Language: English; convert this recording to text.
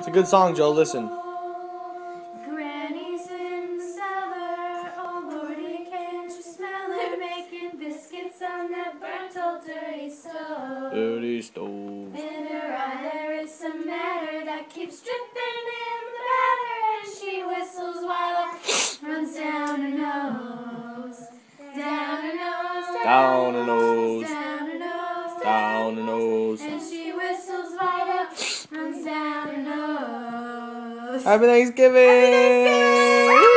It's a good song, Joe. Listen. Granny's in the cellar. Oh Lordy, can't you smell her making biscuits on that burnt old dirty stove? Dirty stove. In her eye there is some matter that keeps dripping in the batter, and she whistles while it runs down her nose. Down her nose. Down her nose. Down her nose. Down her nose. And she whistles while it runs down her nose. Happy Thanksgiving! Happy Thanksgiving!